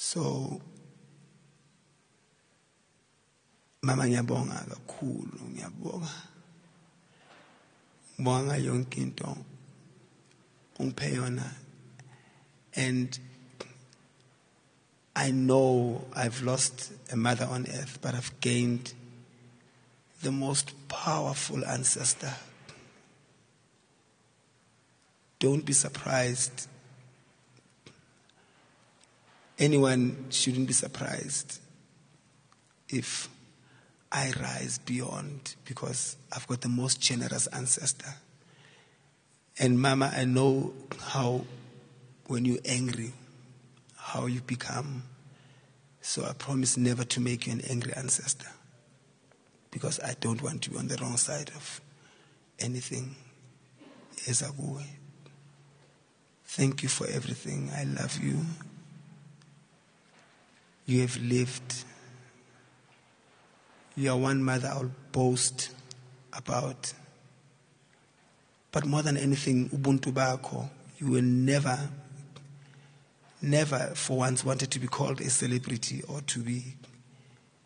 So mama ngiyabonga kakhulu, ngiyabonga. Ngibonga yonke into ungiphe yona. And I know I've lost a mother on earth, but I've gained the most powerful ancestor. Don't be surprised. Anyone shouldn't be surprised if I rise beyond, because I've got the most generous ancestor. And Mama, I know how when you're angry, how you become. So I promise never to make you an angry ancestor, because I don't want to be on the wrong side of anything. Ezakuwe. Thank you for everything. I love you. You have lived. You are one mother I'll boast about. But more than anything, Ubuntu Bakho, you were never for once wanted to be called a celebrity or to be